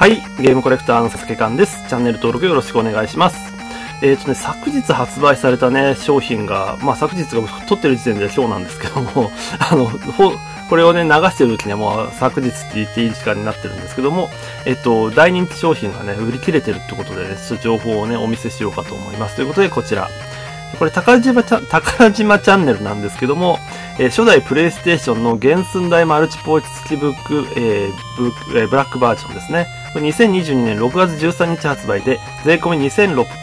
はい、ゲームコレクターの佐々木寛です。チャンネル登録よろしくお願いします。昨日発売されたね、商品が、昨日が撮ってる時点で今日なんですけども、これをね、流してる時にはもう昨日って言っていい時間になってるんですけども、大人気商品がね、売り切れてるってことでね、ちょっと情報をね、お見せしようかと思います。ということで、こちら。これ、宝島チャンネルなんですけども、初代プレイステーションの原寸大マルチポーチ付きブラックバージョンですね。これ2022年6月13日発売で、税込み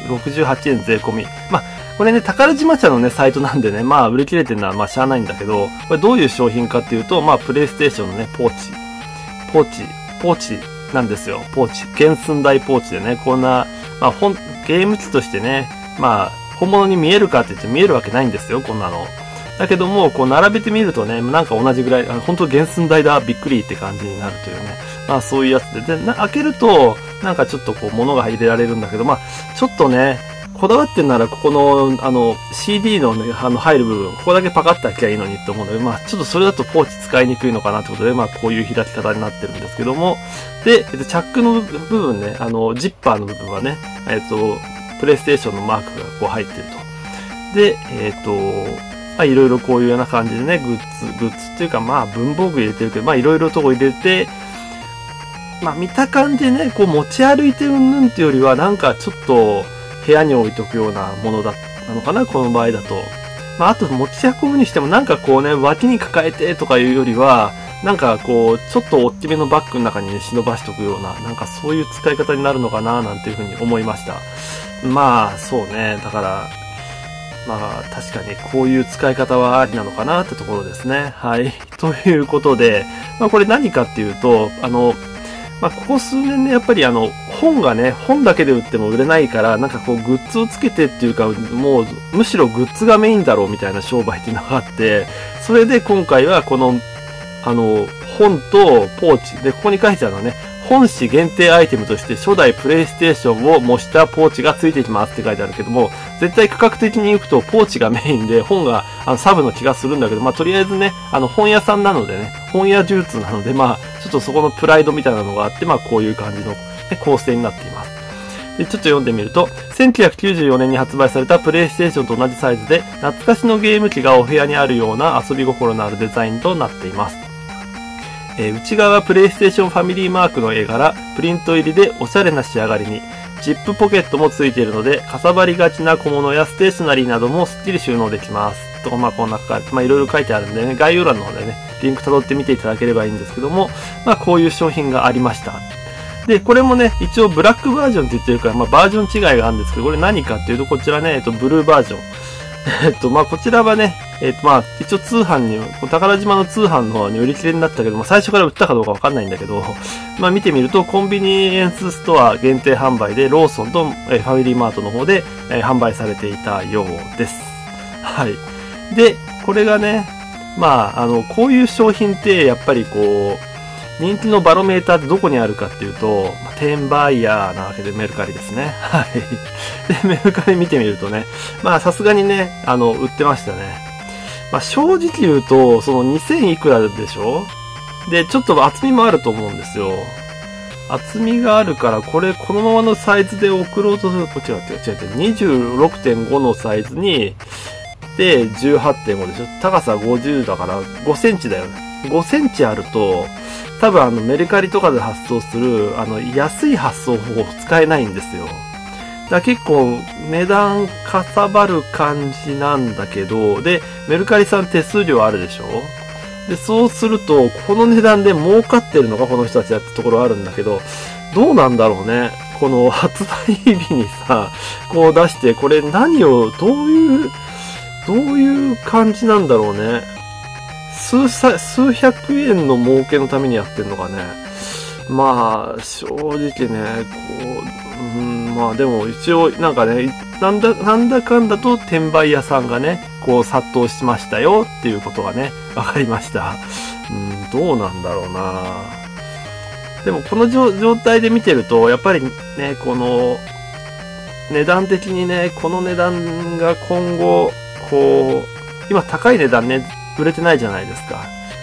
2068円税込み。これね、宝島茶のね、サイトなんでね、売り切れてるのはしゃあないんだけど、これどういう商品かっていうと、プレイステーションのね、ポーチなんですよ。ポーチ。原寸大ポーチでね、こんな、ゲーム機としてね、本物に見えるかって言って見えるわけないんですよ、こんなの。だけども、こう並べてみるとね、なんか同じぐらい、本当原寸大だ、びっくりって感じになるというね。そういうやつで。で、開けると、なんかちょっとこう物が入れられるんだけど、ちょっとね、こだわってんならここの、CD のね、入る部分、ここだけパカッと開きゃいいのにって思うので、ちょっとそれだとポーチ使いにくいのかなってことで、こういう開き方になってるんですけども、で、チャックの部分ね、ジッパーの部分はね、プレイステーションのマークがこう入ってると。で、いろいろこういうような感じでね、グッズっていうか、文房具入れてるけど、いろいろとこ入れて、見た感じでね、こう持ち歩いてうんぬんっていうよりは、なんかちょっと部屋に置いとくようなものなのかな、この場合だと。あと持ち運ぶにしてもなんかこうね、脇に抱えてとかいうよりは、なんかこう、ちょっと大きめのバッグの中にね、忍ばしとくような、なんかそういう使い方になるのかな、なんていうふうに思いました。そうね。だから、確かにこういう使い方はありなのかなってところですね。はい。ということで、これ何かっていうと、ここ数年ね、やっぱり本がね、本だけで売っても売れないから、なんかこう、グッズをつけてっていうか、もう、むしろグッズがメインだろうみたいな商売っていうのがあって、それで今回はこの、本とポーチ。で、ここに書いてあるのはね、本誌限定アイテムとして初代プレイステーションを模したポーチが付いてきますって書いてあるけども、絶対価格的に行くとポーチがメインで本がサブの気がするんだけど、とりあえずね、本屋さんなのでね、本屋流通なので、ちょっとそこのプライドみたいなのがあって、こういう感じの、ね、構成になっています。で、ちょっと読んでみると、1994年に発売されたプレイステーションと同じサイズで、懐かしのゲーム機がお部屋にあるような遊び心のあるデザインとなっています。内側はプレイステーションファミリーマークの絵柄、プリント入りでおしゃれな仕上がりに、ジップポケットも付いているので、かさばりがちな小物やステーショナリーなどもすっきり収納できます。とか、こんな感じ、いろいろ書いてあるんでね、概要欄の方でね、リンク辿って見ていただければいいんですけども、こういう商品がありました。で、これもね、一応ブラックバージョンって言ってるから、バージョン違いがあるんですけど、これ何かっていうと、こちらね、ブルーバージョン。こちらはね、一応通販に、宝島の通販の方に売り切れになったけど、最初から売ったかどうかわかんないんだけど、見てみると、コンビニエンスストア限定販売で、ローソンとファミリーマートの方で販売されていたようです。はい。で、これがね、こういう商品って、やっぱりこう、人気のバロメーターってどこにあるかっていうと、転売ヤーなわけでメルカリですね。はい。で、メルカリ見てみるとね、さすがにね、売ってましたね。正直言うと、その2000いくらでしょ？で、ちょっと厚みもあると思うんですよ。厚みがあるから、このままのサイズで送ろうとすると、違う。26.5 のサイズに、で、18.5 でしょ？高さ50だから5センチだよね。5センチあると、多分メルカリとかで発送する、安い発送法使えないんですよ。だから結構値段かさばる感じなんだけど、で、メルカリさん手数料あるでしょ？で、そうすると、この値段で儲かってるのか、この人たちだってところあるんだけど、どうなんだろうね。この発売日にさ、こう出して、これ何を、どういう感じなんだろうね。数百円の儲けのためにやってんのかね。正直ね、でも一応なんかね、なんだかんだと転売屋さんがね、こう殺到しましたよっていうことがね、わかりました。どうなんだろうな。でもこの状態で見てると、やっぱりね、この値段的にね、この値段が今後、こう、今高い値段ね、売れてないじゃないですか。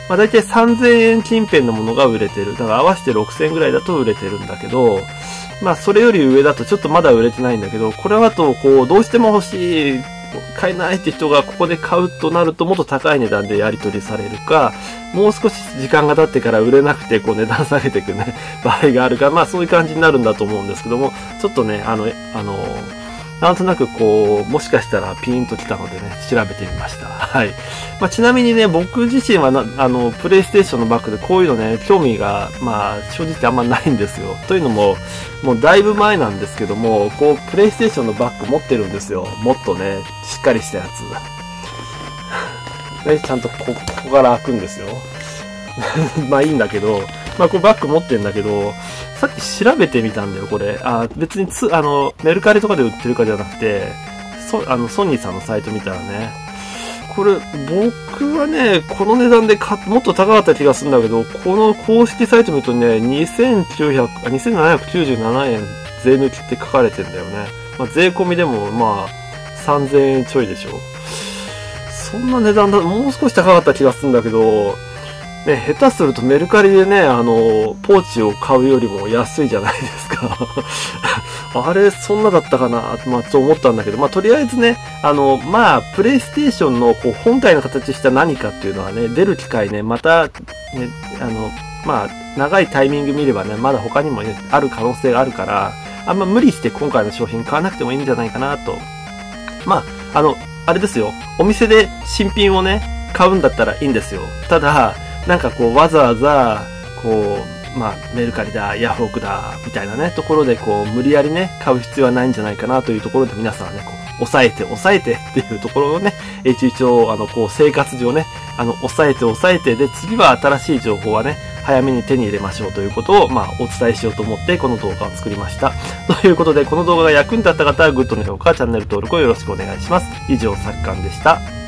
まあ大体3000円近辺のものが売れてる。だから合わせて6000円ぐらいだと売れてるんだけど、まあそれより上だとちょっとまだ売れてないんだけど、これだとこう、どうしても欲しい、買えないって人がここで買うとなるともっと高い値段でやり取りされるか、もう少し時間が経ってから売れなくてこう値段下げていくね、場合があるか、まあそういう感じになるんだと思うんですけども、ちょっとね、なんとなくこう、もしかしたらピーンときたのでね、調べてみました。はい。まあ、ちなみにね、僕自身はプレイステーションのバッグでこういうのね、興味が、まあ、正直あんまないんですよ。というのも、もうだいぶ前なんですけども、こう、プレイステーションのバッグ持ってるんですよ。もっとね、しっかりしたやつ。ね、ちゃんとここから開くんですよ。まあいいんだけど、まあこうバッグ持ってんだけど、さっき調べてみたんだよ、これ。別にメルカリとかで売ってるかじゃなくて、ソニーさんのサイト見たらね、これ、僕はね、この値段でもっと高かった気がするんだけど、この公式サイト見るとね、2797円税抜きって書かれてんだよね。まあ税込みでも、まあ、3000円ちょいでしょ。そんな値段だ、もう少し高かった気がするんだけど、ね、下手するとメルカリでね、ポーチを買うよりも安いじゃないですか。あれ、そんなだったかな、まあ、と思ったんだけど、まあ、とりあえずね、まあ、プレイステーションの、こう、本体の形した何かっていうのはね、出る機会ね、また、ね、まあ、長いタイミング見ればね、まだ他にもね、ある可能性があるから、あんま無理して今回の商品買わなくてもいいんじゃないかなと。まあ、あれですよ、お店で新品をね、買うんだったらいいんですよ。ただ、なんかこう、わざわざ、こう、まあ、メルカリだ、ヤフオクだ、みたいなね、ところで、こう、無理やりね、買う必要はないんじゃないかなというところで、皆さんね、こう、抑えてっていうところをね、一応、こう、生活上ね、抑えて、で、次は新しい情報はね、早めに手に入れましょうということを、まあ、お伝えしようと思って、この動画を作りました。ということで、この動画が役に立った方は、グッドの評価、チャンネル登録をよろしくお願いします。以上、さっかんでした。